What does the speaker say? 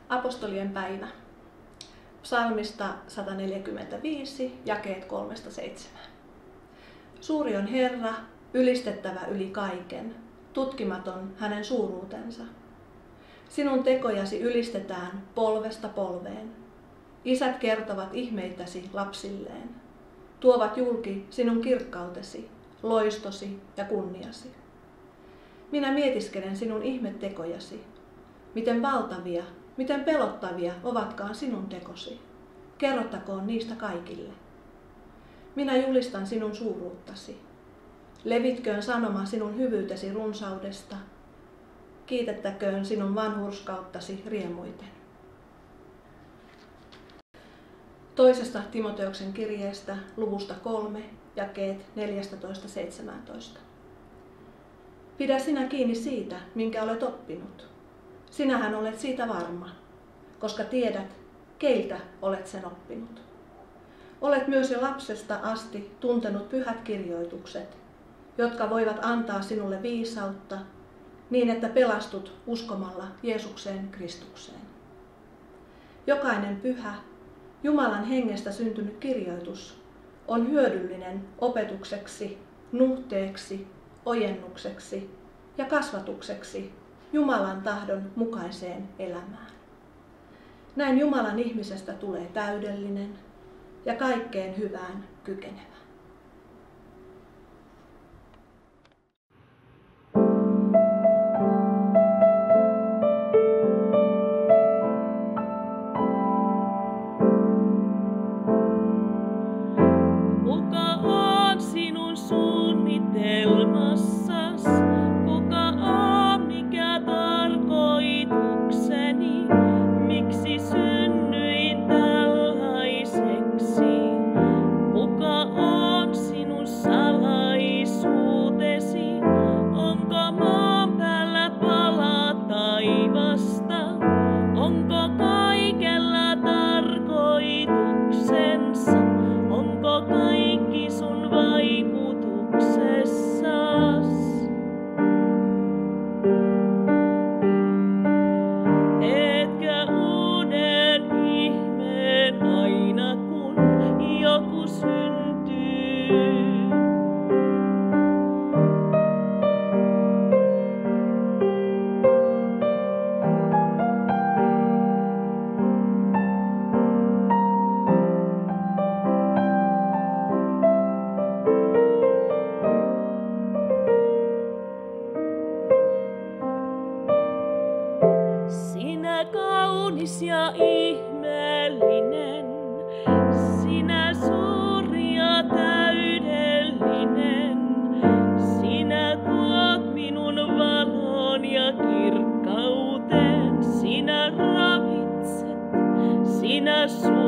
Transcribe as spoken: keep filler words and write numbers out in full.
Apostolien päivä. Psalmista sata neljäkymmentäviisi, jakeet kolmesta seitsemään. Suuri on Herra, ylistettävä yli kaiken, tutkimaton hänen suuruutensa. Sinun tekojasi ylistetään polvesta polveen. Isät kertovat ihmeitäsi lapsilleen. Tuovat julki sinun kirkkautesi, loistosi ja kunniasi. Minä mietiskelen sinun ihmettekojasi. Miten valtavia, miten pelottavia ovatkaan sinun tekosi. Kerrottakoon niistä kaikille. Minä julistan sinun suuruuttasi. Levitköön sanoma sinun hyvyytesi runsaudesta. Kiitettäköön sinun vanhurskauttasi riemuiten. Toisesta Timoteoksen kirjeestä luvusta kolme, jakeet neljätoista seitsemäntoista. Pidä sinä kiinni siitä, minkä olet oppinut. Sinähän olet siitä varma, koska tiedät, keiltä olet sen oppinut. Olet myös jo lapsesta asti tuntenut pyhät kirjoitukset, jotka voivat antaa sinulle viisautta, niin että pelastut uskomalla Jeesukseen Kristukseen. Jokainen pyhä, Jumalan hengestä syntynyt kirjoitus on hyödyllinen opetukseksi, nuhteeksi, ojennukseksi ja kasvatukseksi Jumalan tahdon mukaiseen elämään. Näin Jumalan ihmisestä tulee täydellinen ja kaikkeen hyvään kykenevä. Kaunis ja ihmeellinen, sinä suuri ja täydellinen, sinä tuot minun valon ja kirkkauteen, sinä ravitset, sinä su